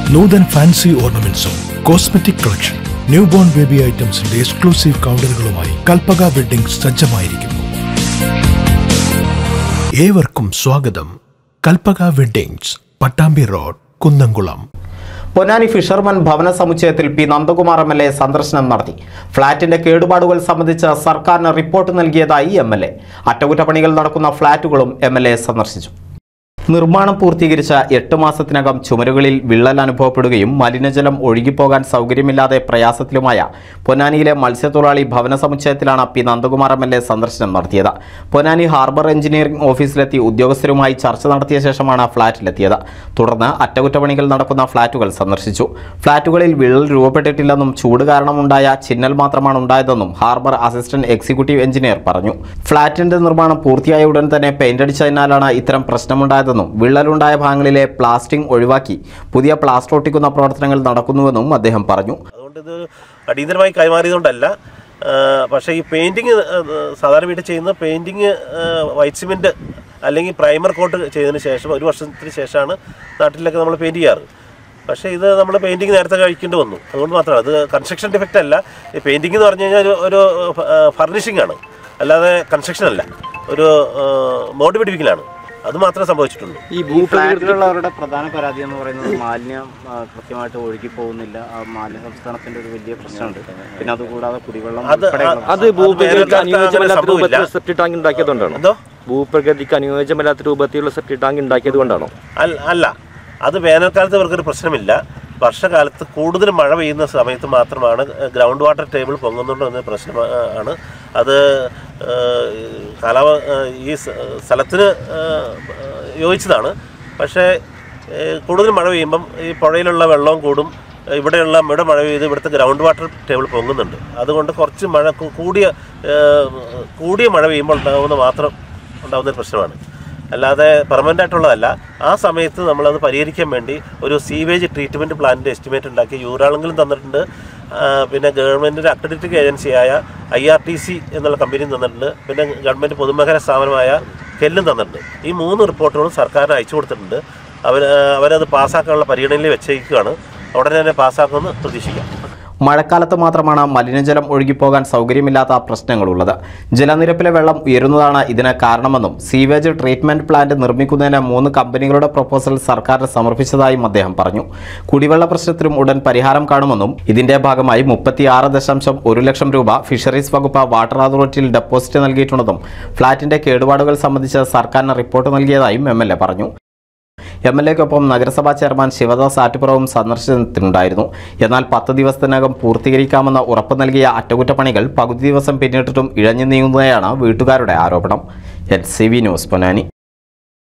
Nutan fancy ഓർണമെന്റ്സും cosmetic collection newborn baby ഐറ്റംസിന്റെ exclusive കൗണ്ടറുകളുമായി കൽപ്പക വെഡ്ഡിംഗ്സ് സജ്ജമായിരിക്കുന്നു. ഏവർക്കും സ്വാഗതം. Kalpaka weddings, Pattambi road, Kunnamkulam. Ponnani fisherman ഭവന സമുച്ചയത്തിൽ പി നന്ദകുമാർ എം.എൽ.എ സന്ദർശനം നടത്തി. ഫ്ളാറ്റിന്റെ കേടുപാടുകൾ സംബന്ധിച്ച് സർക്കാരിന് റിപ്പോർട്ട് നൽകിയതായി എം.എൽ.എ. അറ്റകുറ്റപ്പണികൾ നടക്കുന്ന ഫ്ളാറ്റുകളും എം.എൽ.എ സന്ദർശിച്ചു. നിർമ്മാണം പൂർത്തീകരിച്ച 8 മാസത്തിനകം ചുമരുകളിൽ വിള്ളൽ അനുഭവപ്പെടുകയും മലിനജലം ഒഴുകിപ്പോകാൻ സൗകര്യമില്ലാതെ പ്രയാസത്തിലുമായ പൊന്നാനിയിലെ മത്സ്യത്തൊഴിലാളി ഭവന സമുച്ചയത്തിലാണ് പി നന്ദകുമാർ എം.എൽ.എ സന്ദർശനം നടത്തിയത്. പൊന്നാനി ഹാർബർ എഞ്ചിനീയറിംഗ് ഓഫീസിലെത്തി ഉദ്യോഗസ്ഥരുമായി ചർച്ച നടത്തിയ ശേഷമാണ് ഫ്ളാറ്റിലെത്തിയത്. തുടർന്ന് അറ്റകുറ്റപ്പണികൾ നടക്കുന്ന ഫ്ളാറ്റുകൾ സന്ദർശിച്ചു. ഫ്ളാറ്റുകളിൽ വിള്ളൽ രൂപപ്പെട്ടിട്ടില്ലെന്നും ചൂട് കാരണമുണ്ടായ ചിന്നൽ മാത്രമാണ് ഉണ്ടായതെന്നും ഹാർബർ അസിസ്റ്റന്റ് എക്സിക്യൂട്ടീവ് എഞ്ചിനീയർ പറഞ്ഞു. ഫ്ളാറ്റിന്റെ നിർമ്മാണം പൂർത്തിയായ ഉടൻ തന്നെ പെയിന്റ് അടിച്ചതിനാലാണ് ഇത്തരം പ്രശ്നമുണ്ടായതെന്നും വിള്ളലുണ്ടായ ഭാഗങ്ങളിലെ പ്ലാസ്റ്റിംഗ് ഒഴിവാക്കി പുതിയ പ്ലാസ്റ്റർ ഒട്ടിക്കുന്ന പ്രവർത്തനങ്ങൾ നടക്കുന്നുവെന്നും അദ്ദേഹം പറഞ്ഞു. അതുകൊണ്ട് ഇത് അടിയന്തരമായി കൈമാറിയതുകൊണ്ടല്ല, പക്ഷേ ഈ പെയിന്റിങ് സാധാരണ വീട്ടിൽ ചെയ്യുന്ന പെയിന്റിങ് വൈറ്റ് സിമെന്റ് അല്ലെങ്കിൽ പ്രൈമർ കോട്ട് ചെയ്തതിന് ശേഷം 1 വർഷത്തിന് ശേഷമാണ് നാട്ടിലൊക്കെ നമ്മൾ പെയിന്റ് ചെയ്യാറ്. പക്ഷേ ഇത് നമ്മൾ പെയിന്റിങ് നേരത്തെ കഴിക്കേണ്ടി വന്നു. അതുകൊണ്ട് മാത്രമാണ്, അത് കൺസ്ട്രക്ഷൻ ഡിഫക്റ്റ് അല്ല. ഈ പെയിന്റിംഗ് എന്ന് പറഞ്ഞു കഴിഞ്ഞാൽ ഒരു ഫർണിഷിംഗ് ആണ്, അല്ലാതെ കൺസ്ട്രക്ഷൻ അല്ല, ഒരു മോഡ് പിടിപ്പിക്കലാണ്. അത് മാത്രമേ സംഭവിച്ചിട്ടുള്ളൂ. ഈ ഭൂപ്രകൃതിയിലുള്ളവരുടെ പ്രധാന പരാതി എന്ന് പറയുന്നത് മാലിന്യം കൃത്യമായിട്ട് ഒഴുകി പോകുന്നില്ല. ആ മാലിന്യ സംസ്കരണത്തിന്റെ ഒരു വലിയ പ്രശ്നമുണ്ട്. പിന്നെ അതുകൂടാതെ കുടിവെള്ളം അത് ഭൂപ്രകൃതിക്ക് അനുയോജ്യമല്ലാത്ത രൂപത്തിൽ സെപ്റ്റി ടാങ്ക് ഉണ്ടാക്കിയതുകൊണ്ടാണോ? ഭൂപ്രകൃതിക്ക് അനുയോജ്യമല്ലാത്ത രൂപത്തിലുള്ള സെപ്റ്റി ടാങ്ക് ഉണ്ടാക്കിയത് കൊണ്ടാണോ? അല്ല, അത് വേനൽക്കാലത്ത് ഇവർക്കൊരു പ്രശ്നമില്ല. വർഷകാലത്ത് കൂടുതൽ മഴ പെയ്യുന്ന സമയത്ത് മാത്രമാണ് ഗ്രൗണ്ട് വാട്ടർ ടേബിൾ പൊങ്ങുന്നുണ്ടോ എന്ന പ്രശ്നമാണ്. അത് ഈ സ്ഥലത്തിന് യോജിച്ചതാണ്. പക്ഷേ കൂടുതൽ മഴ പെയ്യുമ്പം ഈ പുഴയിലുള്ള വെള്ളവും കൂടും. ഇവിടെ മഴ പെയ്ത് ഇവിടുത്തെ ഗ്രൗണ്ട് വാട്ടർ ടേബിൾ പൊങ്ങുന്നുണ്ട്. അതുകൊണ്ട് കുറച്ച് മഴ കൂടിയ മഴ പെയ്യുമ്പോൾ ഉണ്ടാകുന്നൊരു പ്രശ്നമാണ്, അല്ലാതെ പെർമനൻ്റ് ആയിട്ടുള്ളതല്ല. ആ സമയത്ത് നമ്മളത് പരിഹരിക്കാൻ വേണ്ടി ഒരു സീവേജ് ട്രീറ്റ്മെൻറ്റ് പ്ലാനിൻ്റെ എസ്റ്റിമേറ്റ് ഉണ്ടാക്കി യൂറാളെങ്കിലും തന്നിട്ടുണ്ട്. പിന്നെ ഗവൺമെൻറ്റിൻ്റെ അക്രഡിറ്റിംഗ് ഏജൻസിയായ IRTC എന്നുള്ള കമ്പനിയും തന്നിട്ടുണ്ട്. പിന്നെ ഗവൺമെൻറ് പൊതുമേഖലാ സ്ഥാപനമായ കെല്ലും തന്നിട്ടുണ്ട്. ഈ 3 റിപ്പോർട്ടുകളും സർക്കാരിന് അയച്ചു കൊടുത്തിട്ടുണ്ട്. അവരത് പാസ്സാക്കാനുള്ള പരിഗണനയിൽ വെച്ചേക്കുകയാണ്. ഉടനെ തന്നെ പാസ്സാക്കുമെന്ന് പ്രതീക്ഷിക്കാം. മഴക്കാലത്ത് മാത്രമാണ് മലിനജലം ഒഴുകിപ്പോകാൻ സൗകര്യമില്ലാത്ത പ്രശ്നങ്ങളുള്ളത്. ജലനിരപ്പിലെ വെള്ളം ഉയരുന്നതാണ് ഇതിന് കാരണമെന്നും സീവേജ് ട്രീറ്റ്മെന്റ് പ്ലാന്റ് നിർമ്മിക്കുന്നതിന് 3 കമ്പനികളുടെ പ്രപ്പോസൽ സർക്കാരിന് സമർപ്പിച്ചതായും അദ്ദേഹം പറഞ്ഞു. കുടിവെള്ള പ്രശ്നത്തിനും ഉടൻ പരിഹാരം കാണുമെന്നും ഇതിന്റെ ഭാഗമായി 36.1 ലക്ഷം രൂപ ഫിഷറീസ് വകുപ്പ് വാട്ടർ അതോറിറ്റിയിൽ ഡെപ്പോസിറ്റ് നൽകിയിട്ടുണ്ടെന്നും ഫ്ളാറ്റിന്റെ കേടുപാടുകൾ സംബന്ധിച്ച് സർക്കാരിന് റിപ്പോർട്ട് നൽകിയതായും എം.എൽ.എ പറഞ്ഞു. എം.എൽ.എക്കൊപ്പം നഗരസഭാ ചെയർമാൻ ശിവദാസ് ആറ്റുപുറവും സന്ദർശനത്തിനുണ്ടായിരുന്നു. എന്നാൽ 10 ദിവസത്തിനകം പൂർത്തീകരിക്കാമെന്ന് ഉറപ്പ് നൽകിയ അറ്റകുറ്റപ്പണികൾ പകുതി ദിവസം പിന്നിട്ടിട്ടും ഇഴഞ്ഞു നീങ്ങുന്നതാണ് വീട്ടുകാരുടെ ആരോപണം. LCV news, Ponnani.